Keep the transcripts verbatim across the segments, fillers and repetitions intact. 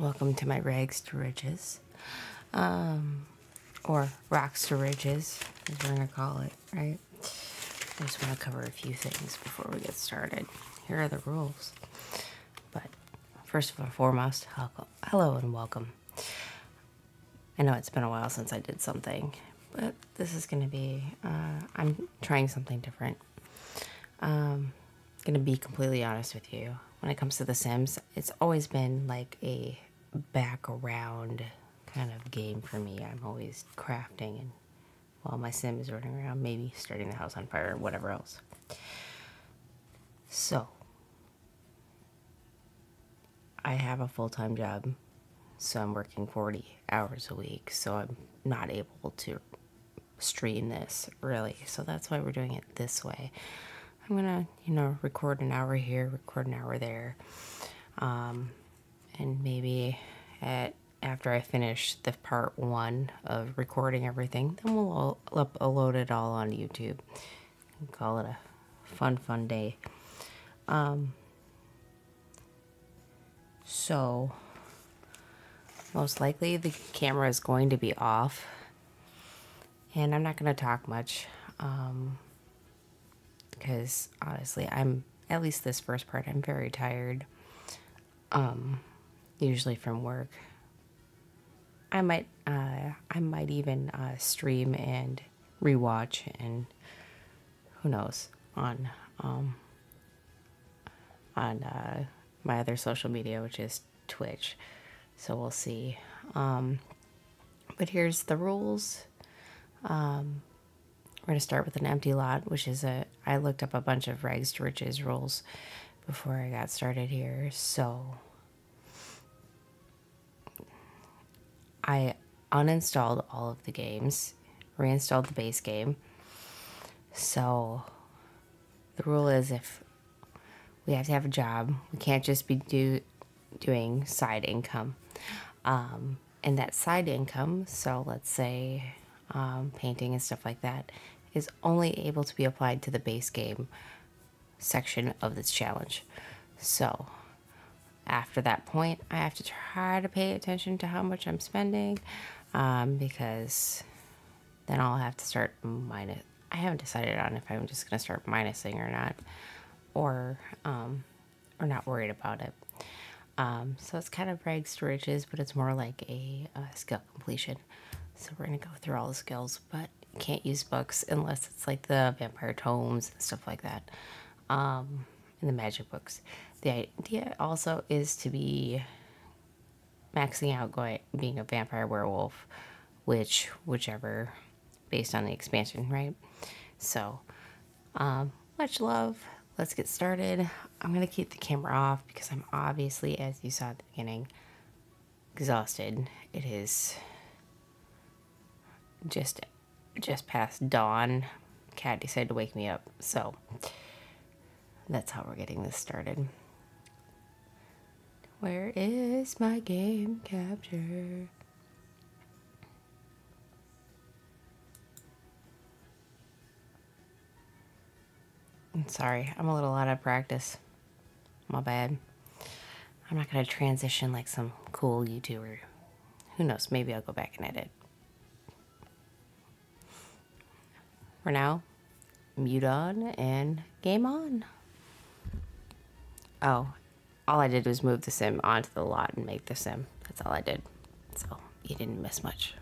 Welcome to my rags to riches, um, or rocks to riches, as we're gonna call it, right? I just want to cover a few things before we get started. Here are the rules. But first and foremost, hello and welcome. I know it's been a while since I did something, but this is gonna be, uh, I'm trying something different. Um, gonna be completely honest with you. When it comes to The Sims, it's always been like a background kind of game for me. I'm always crafting and while my sim is running around, maybe starting the house on fire or whatever else. So, I have a full-time job, so I'm working forty hours a week, so I'm not able to stream this, really. So that's why we're doing it this way. I'm gonna, you know, record an hour here, record an hour there. Um, and maybe at after I finish the part one of recording everything, then we'll upload it all on YouTube and call it a fun, fun day. Um, so, most likely the camera is going to be off, and I'm not going to talk much, um, because honestly, I'm, at least this first part, I'm very tired, um, usually from work. I might, uh, I might even uh, stream and rewatch, and who knows, on um, on uh, my other social media, which is Twitch. So we'll see. Um, but here's the rules. Um, we're gonna start with an empty lot, which is a. I looked up a bunch of rags to riches rules before I got started here, so. I uninstalled all of the games, reinstalled the base game. So the rule is if we have to have a job, we can't just be do, doing side income. Um, and that side income, so let's say um, painting and stuff like that, is only able to be applied to the base game section of this challenge. So after that point, I have to try to pay attention to how much I'm spending, um, because then I'll have to start minus. I haven't decided on if I'm just going to start minusing or not, or um, or not worried about it. Um, so it's kind of rags to riches, but it's more like a, a skill completion. So we're going to go through all the skills, but you can't use books unless it's like the vampire tomes and stuff like that. Um, in the magic books. The idea also is to be maxing out going being a vampire werewolf, which whichever based on the expansion, right? So um, much love. Let's get started. I'm gonna keep the camera off because I'm obviously, as you saw at the beginning, exhausted. It is just just past dawn. Cat decided to wake me up, so that's how we're getting this started. Where is my game capture? I'm sorry, I'm a little out of practice. My bad. I'm not gonna transition like some cool YouTuber. Who knows, maybe I'll go back and edit. For now, mute on and game on. Oh, all I did was move the sim onto the lot and make the sim. That's all I did. So you didn't miss much.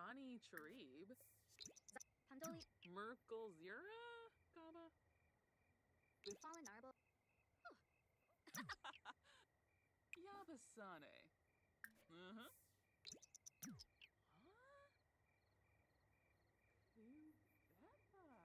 Shanny Charib. Pandoli Merkel Zira? Gaba? Fallen Narble Yabasane. Uh-huh. Huh? Kubeba.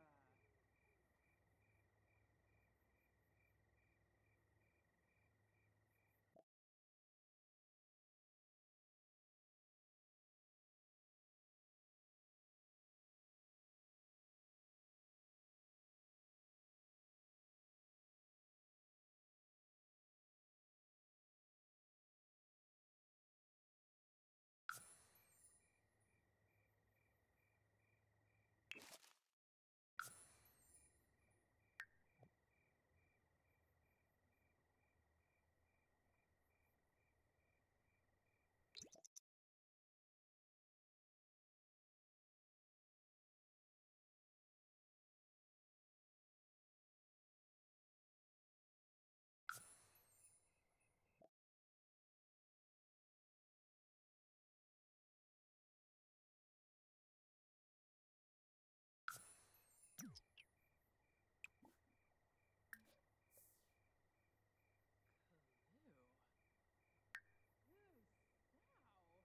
Kalu. Who's Sow?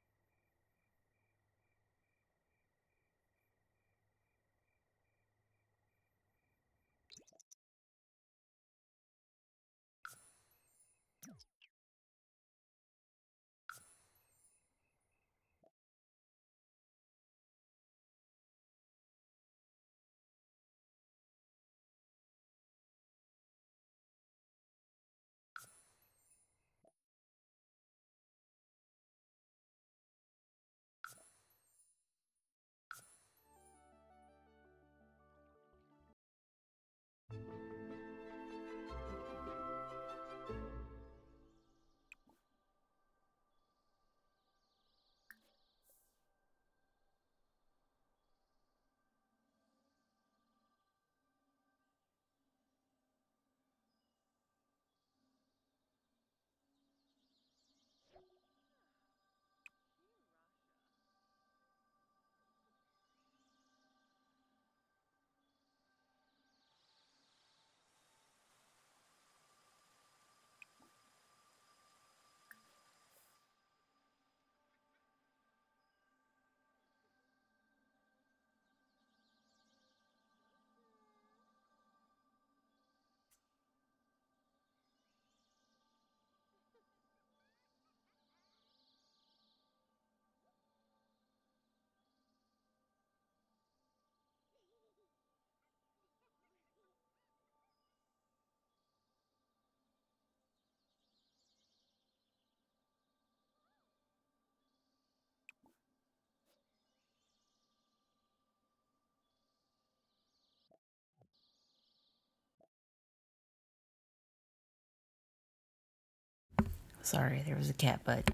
Sorry, there was a cat butt.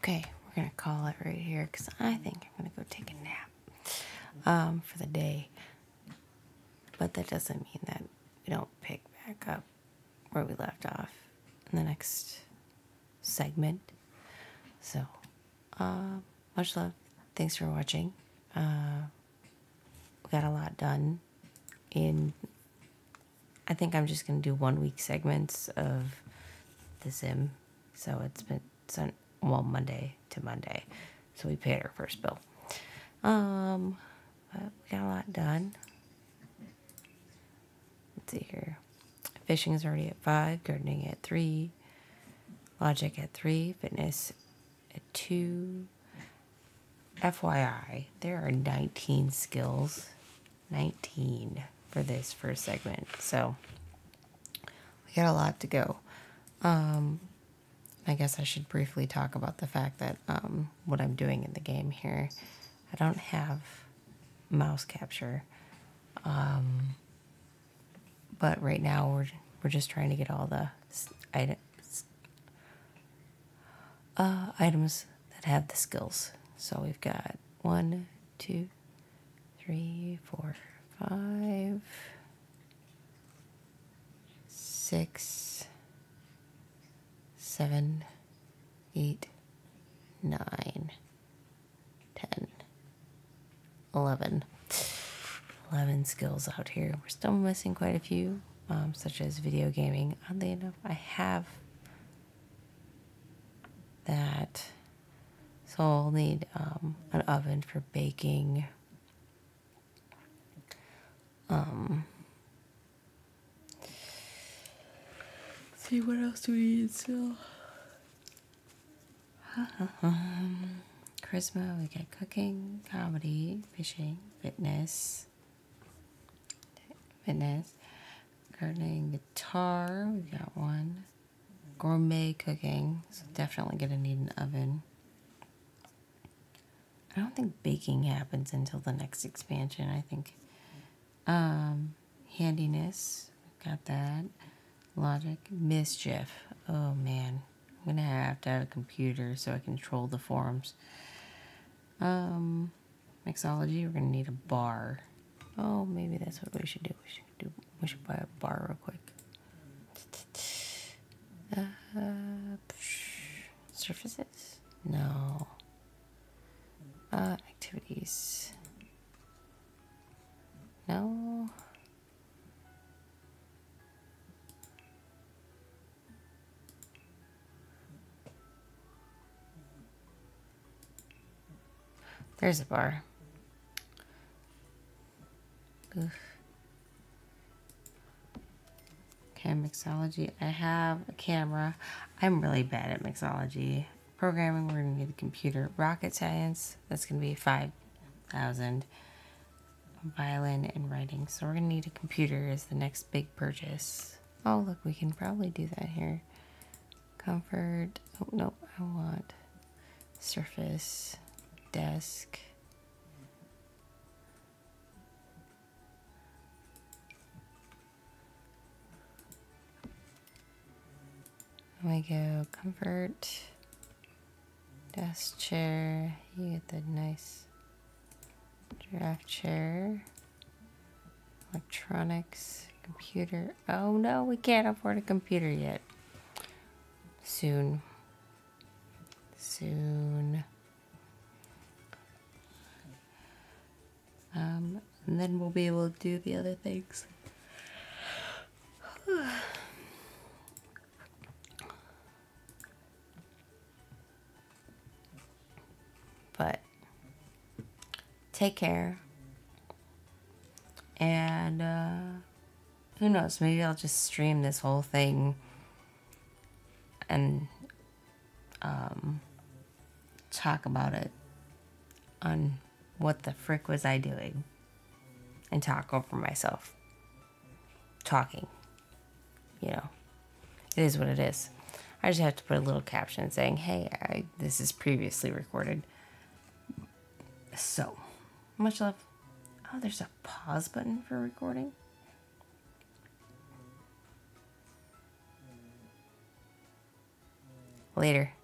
Okay, we're gonna call it right here because I think I'm gonna go take a nap um, for the day. But that doesn't mean that we don't pick back up where we left off in the next segment. So, uh, much love. Thanks for watching. Uh, we got a lot done in, I think I'm just going to do one week segments of the Sim. So it's been, sun, well, Monday to Monday. So we paid our first bill. Um, but we got a lot done. Let's see here. Fishing is already at five, gardening at three, logic at three, fitness at two. F Y I, there are nineteen skills, nineteen for this first segment. So we got a lot to go. Um, I guess I should briefly talk about the fact that um, what I'm doing in the game here, I don't have mouse capture. Um, but right now we're we're just trying to get all the items, uh, items that have the skills. So we've got one, two, three, four, five, six, seven, eight, nine, ten, eleven. eleven skills out here. We're still missing quite a few, um, such as video gaming. Oddly enough, I have that. So I'll need um, an oven for baking. Um, let's see, what else do we need still? Um, charisma, we got cooking, comedy, fishing, fitness, fitness, gardening, guitar, we got one. Gourmet cooking, so definitely gonna need an oven. I don't think baking happens until the next expansion, I think. Um, handiness, got that. Logic, mischief. Oh man, I'm gonna have to have a computer so I can control the forums. Um, mixology, we're gonna need a bar. Oh, maybe that's what we should do. We should do. We should buy a bar real quick. Uh, surfaces? No. Uh, activities. No. There's a bar. Oof. Okay, mixology. I have a camera. I'm really bad at mixology. Programming, we're gonna need a computer. Rocket science, that's gonna be five thousand. Violin and writing. So we're gonna need a computer as the next big purchase. Oh look, we can probably do that here. Comfort. Oh no, I want surface, desk. We go comfort, desk chair. You get the nice draft chair, electronics, computer. Oh no, we can't afford a computer yet. Soon. Soon. Um, and then we'll be able to do the other things. But take care. And uh, who knows, maybe I'll just stream this whole thing and um, talk about it on what the frick was I doing and talk over myself. Talking. You know, it is what it is. I just have to put a little caption saying, hey, I, this is previously recorded. So, much love. Oh, there's a pause button for recording. Later.